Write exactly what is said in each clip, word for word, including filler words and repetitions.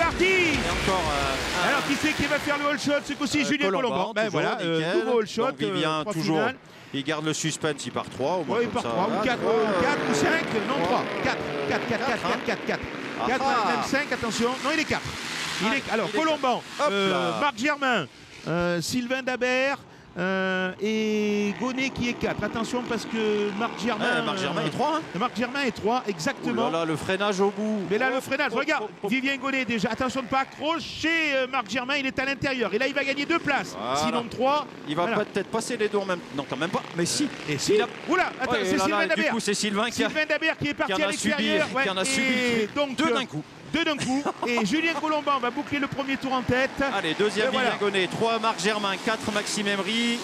parti. Et encore. Euh, Alors qui c'est qui va faire le all shot? C'est aussi euh, Julien Colomban. Ben voilà, euh, nouveau all shot. Donc, Vivien euh, toujours. Finales. Il garde le suspense, il part trois. Au moins oui, il part trois, ou quatre, ou cinq, non trois. quatre, quatre, quatre, quatre, quatre, quatre. quatre, même cinq, attention. Non, il est quatre. Il est, alors, Colomban, euh, Marc Germain, euh, Sylvain Dabert euh, et Gonnet qui est quatre. Attention parce que Marc Germain. Ah, Marc Germain est trois. Hein. Marc Germain est trois, exactement. Oh là là, le freinage au bout. Mais là, oh, le freinage, oh, regarde, oh, oh. Vivien Gonnet déjà. Attention de ne pas accrocher euh, Marc Germain, il est à l'intérieur. Et là, il va gagner deux places. Voilà. Sinon trois. Il va voilà. peut-être passer les deux en même temps. Non, quand même pas. Mais si. Et si. A... Oula, attends, ouais, c'est Sylvain Dabert. Du coup, c'est Sylvain qui a. Sylvain Dabert qui est parti qui à l'extérieur. Ouais, qui en a subi. Et donc, deux d'un coup. Deux d'un coup. Et Julien Colomban va boucler le premier tour en tête. Allez, deuxième Vivien voilà. Gonnet, trois Marc Germain, quatre Maxime Emery,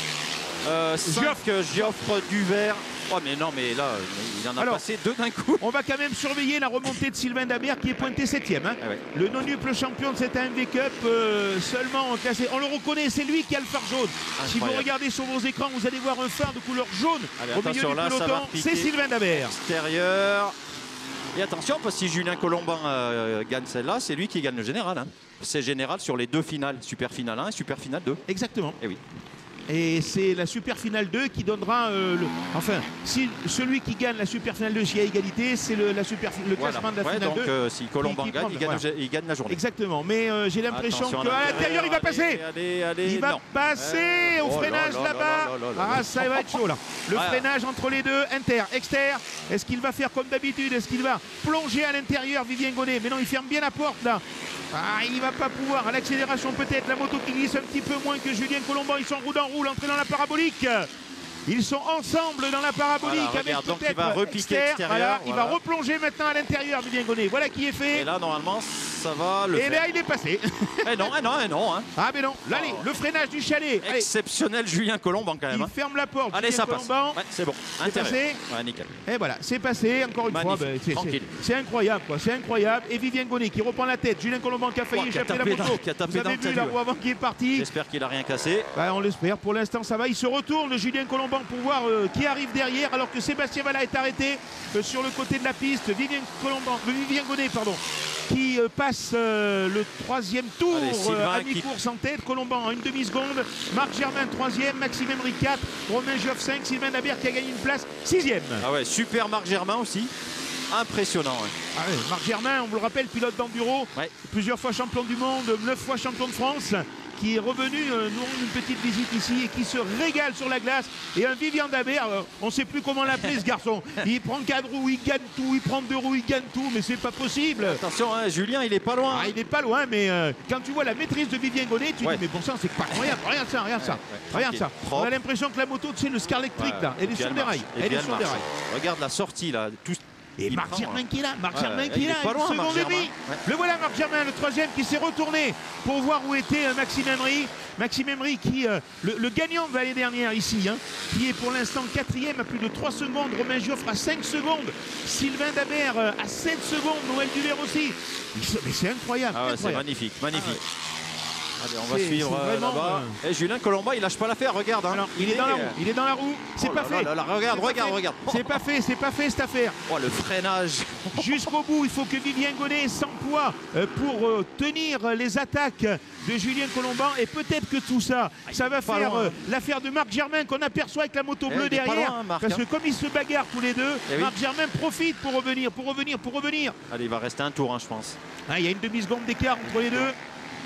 euh, cinq Geoffre Duvert. Oh mais non, mais là, il en a Alors, passé deux d'un coup. On va quand même surveiller la remontée de Sylvain Dabert qui est pointé septième. Hein. Ah ouais. Le non-nuple champion de cette A M V Cup, euh, seulement classé. On le reconnaît, c'est lui qui a le phare jaune. Incroyable. Si vous regardez sur vos écrans, vous allez voir un phare de couleur jaune. Allez, au milieu du peloton. C'est Sylvain Dabert. Extérieur. Et attention, parce que si Julien Colomban euh, gagne celle-là, c'est lui qui gagne le général. Hein. C'est général sur les deux finales, super finale un et super finale deux. Exactement. Et oui. Et c'est la super finale deux qui donnera euh, le... Enfin, si celui qui gagne la super finale deux, s'il y a égalité, c'est le, la super, le voilà. classement de la ouais, finale donc, deux. Euh, si Colomban gagne, il gagne, voilà. il gagne la journée. Exactement. Mais euh, j'ai l'impression qu'à l'intérieur, il va passer. Allez, allez, il va non. passer ouais. au oh freinage là-bas. Ah, ça va être chaud là. Le ouais. freinage entre les deux, inter, exter. Est-ce qu'il va faire comme d'habitude? Est-ce qu'il va plonger à l'intérieur, Vivien Gonnet? Mais non, il ferme bien la porte là. Ah, il va pas pouvoir. À l'accélération peut-être. La moto qui glisse un petit peu moins que Julien Colomban. Ils sont roue dans roue, entrée dans la parabolique. Ils sont ensemble dans la parabolique voilà, avec donc peut-être il va repiquer extérieur. Voilà, voilà. Il va replonger maintenant à l'intérieur, Vivien Gonnet. Voilà qui est fait. Et là, normalement, ça va le Et faire. là, il est passé. Et non, et non, et non. Hein. Ah, mais non. Là, allez, le freinage du chalet. Exceptionnel allez. Julien Colomban quand même. Il hein. ferme la porte. Allez, Julien ça Colomban. passe. Ouais, c'est bon. C'est passé. Ouais, nickel. Et voilà, c'est passé. Encore une Magnifique. fois, ben, tranquille. C'est incroyable, quoi. C'est incroyable. Et Vivien Gonnet qui reprend la tête. Julien Colomban qui a failli oh, échapper la moto. Dans, qui a tapé Vous avez vu la roue avant qui est parti. J'espère qu'il a rien cassé. Ben, on l'espère. Pour l'instant, ça va. Il se retourne, Julien Colomban, pour voir euh, qui arrive derrière, alors que Sébastien Vallat est arrêté euh, sur le côté de la piste. Vivien Colomban, euh, Vivien Gonnet, pardon, qui euh, passe euh, le troisième tour. Allez, euh, à mi-course qui... en tête. Colomban en une demi-seconde. Marc Germain troisième, Maxime Emery quatre, Romain Geoff cinq, Sylvain Dabert qui a gagné une place sixième. Ah ouais, super Marc Germain aussi. Impressionnant. Ouais. Ah ouais, Marc Germain, on vous le rappelle, pilote d'enduro, ouais. plusieurs fois champion du monde, neuf fois champion de France, qui est revenu euh, nous rendre une petite visite ici et qui se régale sur la glace. Et un Vivien Dabert, euh, on ne sait plus comment l'appeler ce garçon. Il prend quatre roues, il gagne tout, il prend deux roues, il gagne tout, mais c'est pas possible. Attention, hein, Julien, il est pas loin. Ah, il est pas loin, mais euh, quand tu vois la maîtrise de Vivien Gonnet, tu ouais. dis mais bon sang, c'est pas incroyable, rien de ça, rien de ça, ouais, ouais, rien de ça. On a l'impression que la moto, tu sais, le Scar électrique ouais, là, elle est sur des rails. Elle est sur des rails. Regarde la sortie là, tout. Et il Marc prend, Germain hein. qui est là, Marc ouais, Germain qui est là, pas loin, une seconde et demie. Ouais. Le voilà Marc Germain, le troisième qui s'est retourné pour voir où était euh, Maxime Emery. Maxime Emery qui, euh, le, le gagnant de l'année dernière ici, hein, qui est pour l'instant quatrième à plus de trois secondes. Romain Geoffre à cinq secondes. Sylvain Dabert euh, à sept secondes. Noël Duvert aussi. Mais c'est incroyable. Ah ouais, c'est magnifique, magnifique. Ah ouais. Allez, on va suivre euh, là-bas. Euh... Et Julien Colomban, il lâche pas l'affaire, regarde. Hein. Alors, il, il est dans la roue. Il est dans la roue. C'est oh pas là fait. Là là, regarde, regarde, regarde. C'est pas fait, c'est pas fait cette affaire. Oh le freinage. Jusqu'au bout, il faut que Vivien Gonnet s'emploie euh, pour euh, tenir les attaques de Julien Colomban. Et peut-être que tout ça, ah, ça va faire euh, l'affaire de Marc Germain qu'on aperçoit avec la moto bleue eh, derrière. Loin, Marc, parce que comme ils se bagarrent tous les deux, eh Marc oui. Germain profite pour revenir, pour revenir, pour revenir. Allez, il va rester un tour, hein, je pense. Ah, il y a une demi-seconde d'écart entre les deux.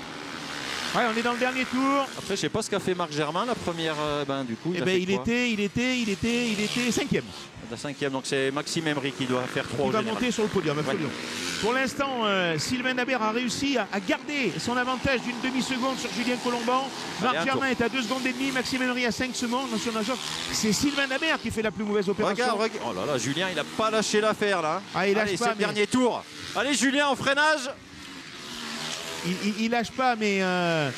Ouais, on est dans le dernier tour. Après, je sais pas ce qu'a fait Marc Germain la première. Euh, ben, du coup, il, eh a ben, fait il était, il était, il était, il était cinquième. La cinquième, donc c'est Maxime Emery qui doit faire trois. Il au va général. monter sur le podium, ouais. Pour l'instant, euh, Sylvain Dabert a réussi à, à garder son avantage d'une demi-seconde sur Julien Colomban. Marc Allez, Germain est à deux secondes et demie, Maxime Emery à cinq secondes. C'est Sylvain Dabert qui fait la plus mauvaise opération. Regarde, regarde. Oh là là, Julien, il a pas lâché l'affaire là. Ah, il Allez, lâche pas, c'est le mais... dernier tour. Allez, Julien, en freinage. Il, il, il lâche pas, mais euh,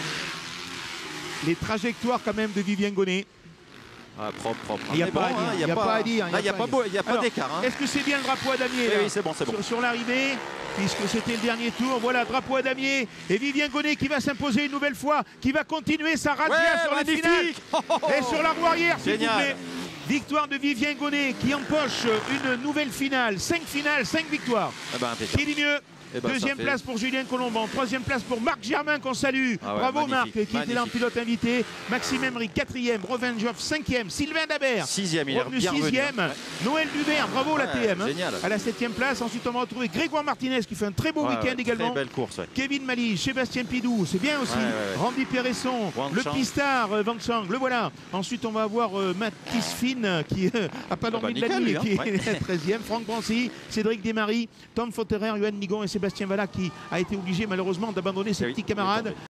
les trajectoires quand même de Vivien Gonnet. Ah, propre, propre. Il n'y a, bon, hein, a, a, a pas à dire. Il n'y a, a pas, pas d'écart. Hein. Est-ce que c'est bien le drapeau à damier oui, là, oui, c'est bon, c'est bon. Sur, sur l'arrivée, puisque c'était le dernier tour. Voilà, drapeau à damier. Et Vivien Gonnet qui va s'imposer une nouvelle fois, qui va continuer sa razzia ouais, sur les finales. Oh, oh, oh. Et sur la roue arrière, s'il vous plaît. Victoire de Vivien Gonnet qui empoche une nouvelle finale. cinq finales, cinq victoires. Ah ben, qui dit mieux? Eh ben, Deuxième fait... place pour Julien Colomban. Troisième place pour Marc Germain qu'on salue. Ah ouais, Bravo magnifique, Marc qui magnifique. était là en pilote invité. Maxime Emery quatrième. Romain Joff cinquième. Sylvain Dabert sixième. Il est revenu bien sixième. Ouais. Noël Dubert, bravo ouais, la T M. Génial. À la septième place. Ensuite on va retrouver Grégoire Martinez qui fait un très beau ouais, week-end ouais, également. Très belle course. Ouais. Kevin Mali, Sébastien Pidou, c'est bien aussi. Ouais, ouais, ouais. Randy Péresson, Wang le Chang. pistard euh, Van Chang, le voilà. Ensuite on va avoir euh, Mathis Finn euh, qui euh, a pas dormi bah, de la nickel, nuit, lui, hein. qui Ouais. est treizième. Franck Bancy, Cédric Desmaris, Tom Fotterer, Johan Nigon et Sébastien Valla qui a été obligé malheureusement d'abandonner ses Eh oui, petits camarades.